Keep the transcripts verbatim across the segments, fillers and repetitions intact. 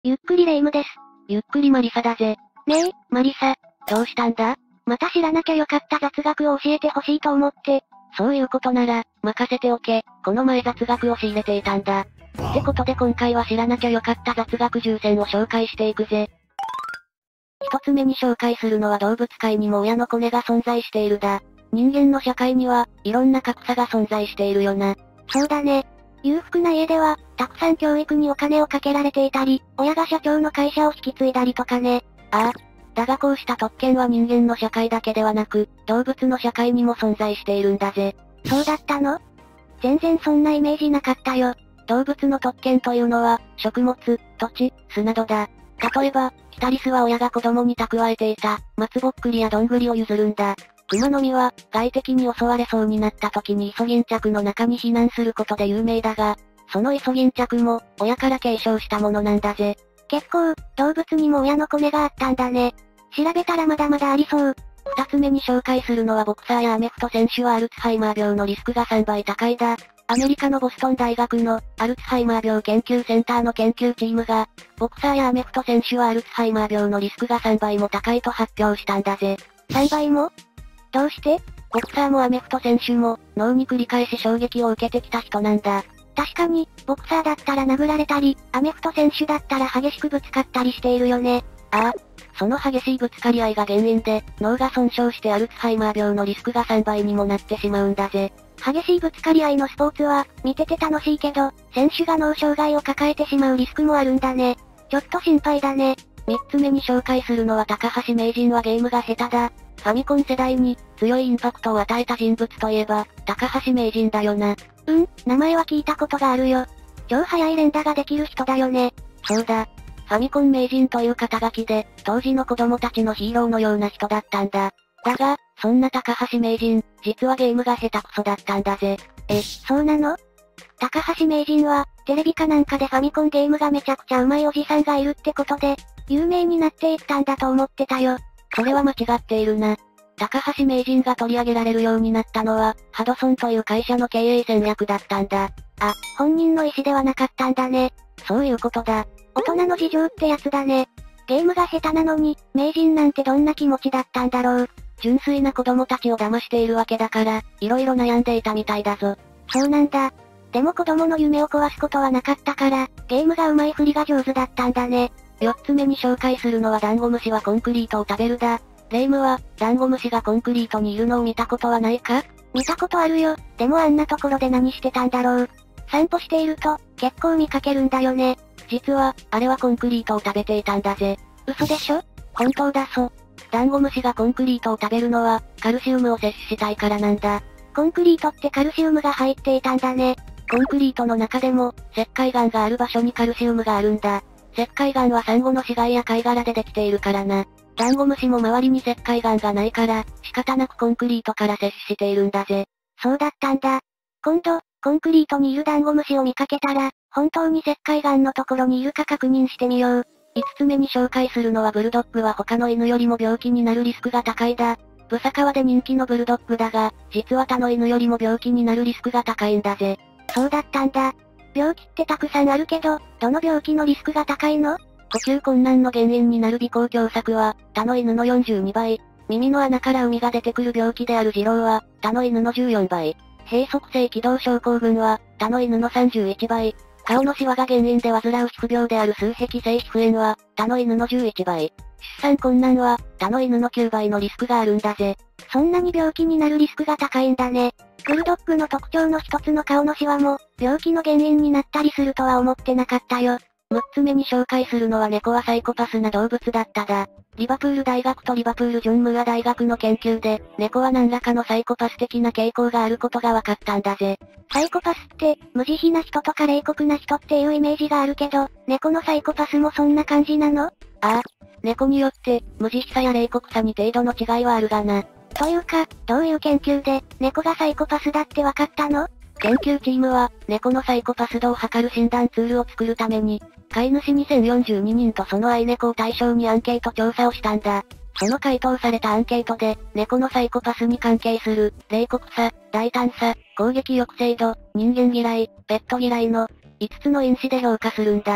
ゆっくりレ夢ムです。 ゆっくりマリサだぜ。 ねえ、マリサ。 どうしたんだ？ また知らなきゃよかった雑学を教えてほしいと思って。 そういうことなら、任せておけ。この前雑学を仕入れていたんだ。ってことで今回は知らなきゃよかった雑学じゅう選を紹介していくぜ。一つ目に紹介するのは動物界にも親のコネが存在しているだ。人間の社会には、いろんな格差が存在しているよな。 そうだね。裕福な家では、たくさん教育にお金をかけられていたり、親が社長の会社を引き継いだりとかね。 ああ。だがこうした特権は人間の社会だけではなく、動物の社会にも存在しているんだぜ。 そうだったの？全然そんなイメージなかったよ。 動物の特権というのは、食物、土地、巣などだ。例えば、キタリスは親が子供に蓄えていた、松ぼっくりやどんぐりを譲るんだ。熊の実は、外敵に襲われそうになった時にイソギンチャクの中に避難することで有名だが、そのイソギンチャクも、親から継承したものなんだぜ。 結構、動物にも親のコネがあったんだね。調べたらまだまだありそう。 二つ目に紹介するのはボクサーやアメフト選手はアルツハイマー病のリスクがさんばい高いだ。アメリカのボストン大学のアルツハイマー病研究センターの研究チームが、ボクサーやアメフト選手はアルツハイマー病のリスクがさんばいも高いと発表したんだぜ。 さんばいも？どうして？ ボクサーもアメフト選手も、脳に繰り返し衝撃を受けてきた人なんだ。 確かに、ボクサーだったら殴られたり、アメフト選手だったら激しくぶつかったりしているよね。 ああ。その激しいぶつかり合いが原因で、脳が損傷してアルツハイマー病のリスクがさんばいにもなってしまうんだぜ。 激しいぶつかり合いのスポーツは、見てて楽しいけど、選手が脳障害を抱えてしまうリスクもあるんだね。ちょっと心配だね。 三つ目に紹介するのは高橋名人はゲームが下手だ。ファミコン世代に、強いインパクトを与えた人物といえば、高橋名人だよな。 うん、名前は聞いたことがあるよ。超速い連打ができる人だよね。 そうだ。ファミコン名人という肩書きで、当時の子供たちのヒーローのような人だったんだ。だが、そんな高橋名人、実はゲームが下手くそだったんだぜ。 え、そうなの？高橋名人は、テレビかなんかでファミコンゲームがめちゃくちゃ上手いおじさんがいるってことで、有名になっていったんだと思ってたよ。 それは間違っているな。高橋名人が取り上げられるようになったのは、ハドソンという会社の経営戦略だったんだ。 あ、本人の意思ではなかったんだね。 そういうことだ。 大人の事情ってやつだね。ゲームが下手なのに、名人なんてどんな気持ちだったんだろう。 純粋な子供たちを騙しているわけだから、いろいろ悩んでいたみたいだぞ。 そうなんだ。でも子供の夢を壊すことはなかったから、ゲームが上手いふりが上手だったんだね。 四つ目に紹介するのはダンゴムシはコンクリートを食べるだ。レ夢ムは、ダンゴムシがコンクリートにいるのを見たことはないか？ 見たことあるよ。でもあんなところで何してたんだろう。散歩していると、結構見かけるんだよね。 実は、あれはコンクリートを食べていたんだぜ。 嘘でしょ？ 本当だそ。ダンゴムシがコンクリートを食べるのは、カルシウムを摂取したいからなんだ。 コンクリートってカルシウムが入っていたんだね。 コンクリートの中でも、石灰岩がある場所にカルシウムがあるんだ。石灰岩はサンゴの死骸や貝殻でできているからな。ダンゴムシも周りに石灰岩がないから、仕方なくコンクリートから摂取しているんだぜ。 そうだったんだ。今度、コンクリートにいるダンゴムシを見かけたら、本当に石灰岩のところにいるか確認してみよう。 五つ目に紹介するのはブルドッグは他の犬よりも病気になるリスクが高いだ。ブサカワで人気のブルドッグだが、実は他の犬よりも病気になるリスクが高いんだぜ。 そうだったんだ。病気ってたくさんあるけど、どの病気のリスクが高いの？ 呼吸困難の原因になる鼻腔狭窄は、他の犬のよんじゅうにばい。耳の穴から海が出てくる病気である痔瘻は、他の犬のじゅうよんばい。閉塞性気道症候群は、他の犬のさんじゅういちばい。顔のシワが原因で患う皮膚病である数壁性皮膚炎は、他の犬のじゅういちばい。出産困難は、他の犬のきゅうばいのリスクがあるんだぜ。 そんなに病気になるリスクが高いんだね。ブルドッグの特徴の一つの顔のシワも、病気の原因になったりするとは思ってなかったよ。 むっつめに紹介するのは猫はサイコパスな動物だっただ。リバプール大学とリバプールジョンムーア大学の研究で、猫は何らかのサイコパス的な傾向があることが分かったんだぜ。 サイコパスって、無慈悲な人とか冷酷な人っていうイメージがあるけど、猫のサイコパスもそんな感じなの？ああ。猫によって、無慈悲さや冷酷さに程度の違いはあるがな。 というか、どういう研究で、猫がサイコパスだって分かったの？ 研究チームは、猫のサイコパス度を測る診断ツールを作るために、飼い主にせんよんじゅうににんとその愛猫を対象にアンケート調査をしたんだ。その回答されたアンケートで、猫のサイコパスに関係する、冷酷さ、大胆さ、攻撃抑制度、人間嫌い、ペット嫌いの、いつつの因子で評価するんだ。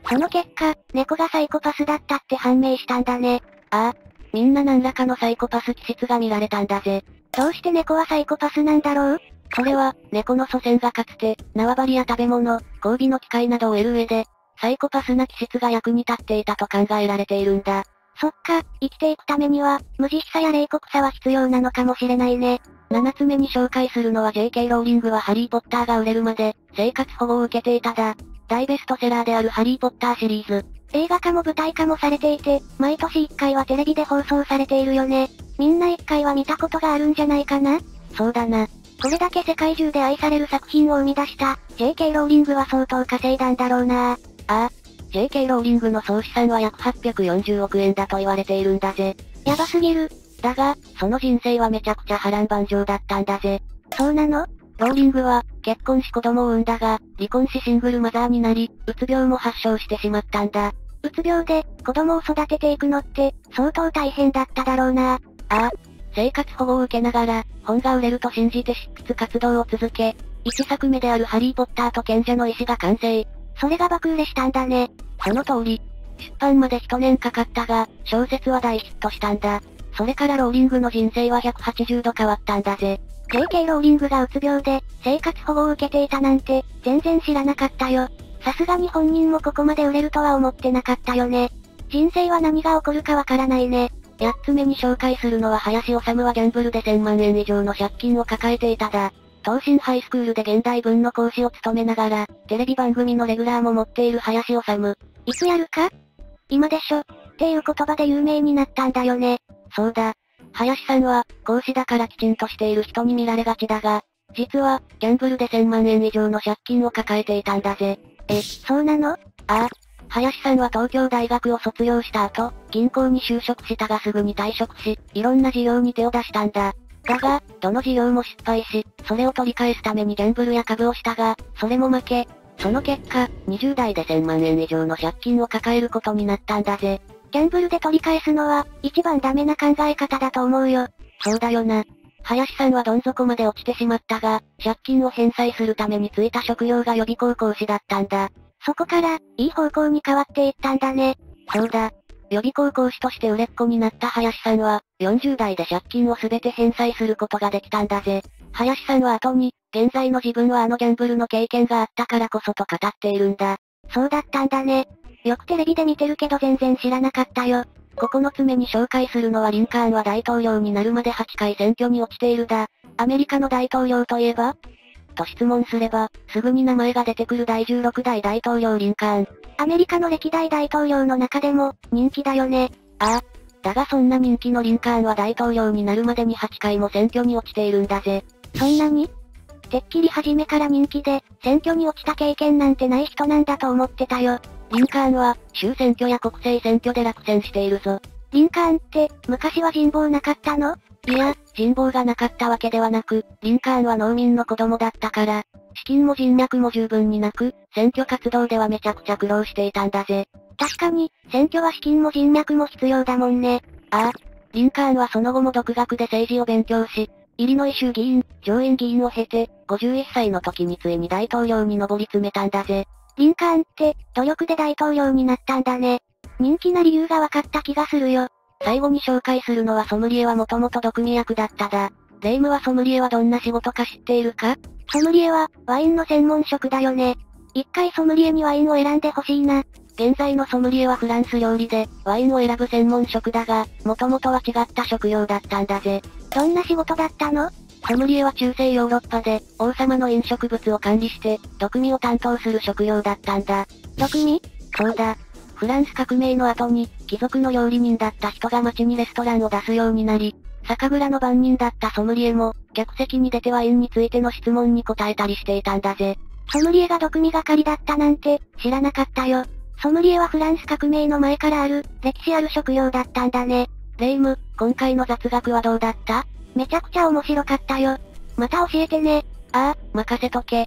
その結果、猫がサイコパスだったって判明したんだね。 ああ。みんな何らかのサイコパス気質が見られたんだぜ。 どうして猫はサイコパスなんだろう？ それは、猫の祖先がかつて、縄張りや食べ物、交尾の機械などを得る上で、サイコパスな気質が役に立っていたと考えられているんだ。 そっか、生きていくためには、無慈悲さや冷酷さは必要なのかもしれないね。 七つ目に紹介するのは ジェイケー ローリングはハリーポッターが売れるまで、生活保護を受けていただ。大ベストセラーであるハリーポッターシリーズ。 映画化も舞台化もされていて、毎年いっかいはテレビで放送されているよね。みんないっかいは見たことがあるんじゃないかな？ そうだな。 これだけ世界中で愛される作品を生み出した、ジェイケー ローリングは相当稼いだんだろうな。 ああ。ジェイケー ローリングの総資産は約はっぴゃくよんじゅうおくえんだと言われているんだぜ。 やばすぎる。 だが、その人生はめちゃくちゃ波乱万丈だったんだぜ。 そうなの？ ローリングは、結婚し子供を産んだが、離婚しシングルマザーになり、うつ病も発症してしまったんだ。 うつ病で、子供を育てていくのって、相当大変だっただろうな。ああ。生活保護を受けながら、本が売れると信じて執筆活動を続け、いっさくめであるハリーポッターと賢者の石が完成。 それが爆売れしたんだね。 その通り。出版までいちねんかかったが、小説は大ヒットしたんだ。それからローリングの人生はひゃくはちじゅうど変わったんだぜ。 ジェイケー ローリングがうつ病で、生活保護を受けていたなんて、全然知らなかったよ。さすがに本人もここまで売れるとは思ってなかったよね。人生は何が起こるかわからないね。 やっつめに紹介するのは林修はギャンブルでせんまんえん以上の借金を抱えていただ。東進ハイスクールで現代文の講師を務めながら、テレビ番組のレギュラーも持っている林修。 いつやるか？今でしょ。っていう言葉で有名になったんだよね。 そうだ。林さんは、講師だからきちんとしている人に見られがちだが、実は、ギャンブルでせんまんえん以上の借金を抱えていたんだぜ。 え、そうなの？ ああ。林さんは東京大学を卒業した後、銀行に就職したがすぐに退職し、いろんな事業に手を出したんだ。だが、どの事業も失敗し、それを取り返すためにギャンブルや株をしたが、それも負け。その結果、にじゅうだいでせんまんえん以上の借金を抱えることになったんだぜ。 ギャンブルで取り返すのは、一番ダメな考え方だと思うよ。 そうだよな。林さんはどん底まで落ちてしまったが、借金を返済するために就いた職業が予備校講師だったんだ。 そこから、いい方向に変わっていったんだね。 そうだ。予備校講師として売れっ子になった林さんは、よんじゅうだいで借金をすべて返済することができたんだぜ。林さんは後に、現在の自分はあのギャンブルの経験があったからこそと語っているんだ。 そうだったんだね。よくテレビで見てるけど全然知らなかったよ。 ここのつめに紹介するのはリンカーンは大統領になるまではちかい選挙に落ちているだ。アメリカの大統領といえばと質問すれば、すぐに名前が出てくるだいじゅうろくだい大統領リンカーン。 アメリカの歴代大統領の中でも、人気だよね。 ああ。だがそんな人気のリンカーンは大統領になるまでにはちかいも選挙に落ちているんだぜ。 そんなに？てっきり初めから人気で、選挙に落ちた経験なんてない人なんだと思ってたよ。 リンカーンは、州選挙や国政選挙で落選しているぞ。 リンカーンって、昔は人望なかったの？ いや、人望がなかったわけではなく、リンカーンは農民の子供だったから、資金も人脈も十分になく、選挙活動ではめちゃくちゃ苦労していたんだぜ。 確かに、選挙は資金も人脈も必要だもんね。 ああ。リンカーンはその後も独学で政治を勉強し、イリノイ州議員、上院議員を経て、ごじゅういっさいの時についに大統領に上り詰めたんだぜ。 リンカーンって、努力で大統領になったんだね。人気な理由が分かった気がするよ。 最後に紹介するのはソムリエはもともと毒味役だっただ。レイムはソムリエはどんな仕事か知っているか？ ソムリエは、ワインの専門職だよね。一回ソムリエにワインを選んでほしいな。 現在のソムリエはフランス料理で、ワインを選ぶ専門職だが、もともとは違った職業だったんだぜ。 どんな仕事だったの？ ソムリエは中世ヨーロッパで、王様の飲食物を管理して、毒味を担当する職業だったんだ。 毒味？ そうだ。フランス革命の後に、貴族の料理人だった人が街にレストランを出すようになり、酒蔵の番人だったソムリエも、客席に出てワインについての質問に答えたりしていたんだぜ。 ソムリエが毒味係だったなんて、知らなかったよ。ソムリエはフランス革命の前からある、歴史ある職業だったんだね。 レイム、今回の雑学はどうだった？ めちゃくちゃ面白かったよ。また教えてね。 ああ、任せとけ。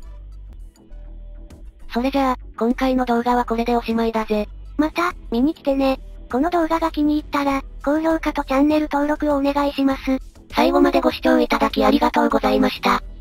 それじゃあ、今回の動画はこれでおしまいだぜ。 また、見に来てね。この動画が気に入ったら、高評価とチャンネル登録をお願いします。 最後までご視聴いただきありがとうございました。